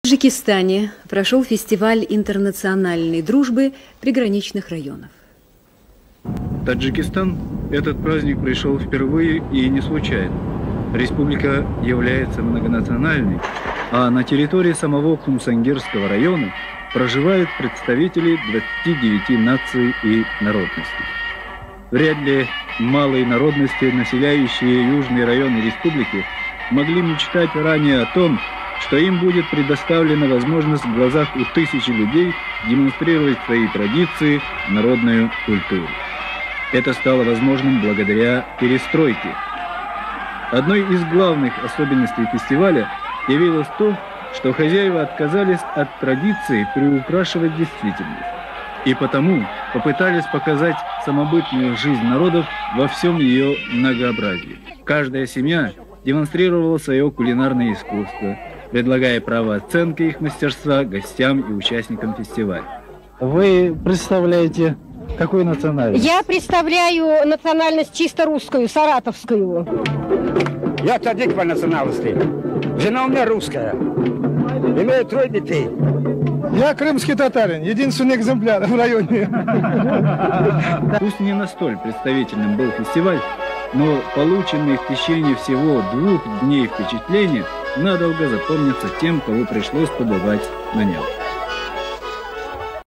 Таджикистане прошел фестиваль интернациональной дружбы приграничных районов. В Таджикистан этот праздник пришел впервые и не случайно. Республика является многонациональной, а на территории самого Кумсангерского района проживают представители 29 наций и народностей. Вряд ли малые народности, населяющие южные районы республики, могли мечтать ранее о том, что им будет предоставлена возможность в глазах у тысячи людей демонстрировать свои традиции, народную культуру. Это стало возможным благодаря перестройке. Одной из главных особенностей фестиваля явилось то, что хозяева отказались от традиции приукрашивать действительность. И потому попытались показать самобытную жизнь народов во всем ее многообразии. Каждая семья демонстрировала свое кулинарное искусство, предлагая право оценки их мастерства гостям и участникам фестиваля. Вы представляете какую национальность? Я представляю национальность чисто русскую, саратовскую. Я таджик по национальности. Жена у меня русская. Имею 3 детей. Я крымский татарин, единственный экземпляр в районе. Пусть не настоль представительным был фестиваль, но полученные в течение всего 2 дней впечатления надолго запомнятся тем, кого пришлось побывать на нем.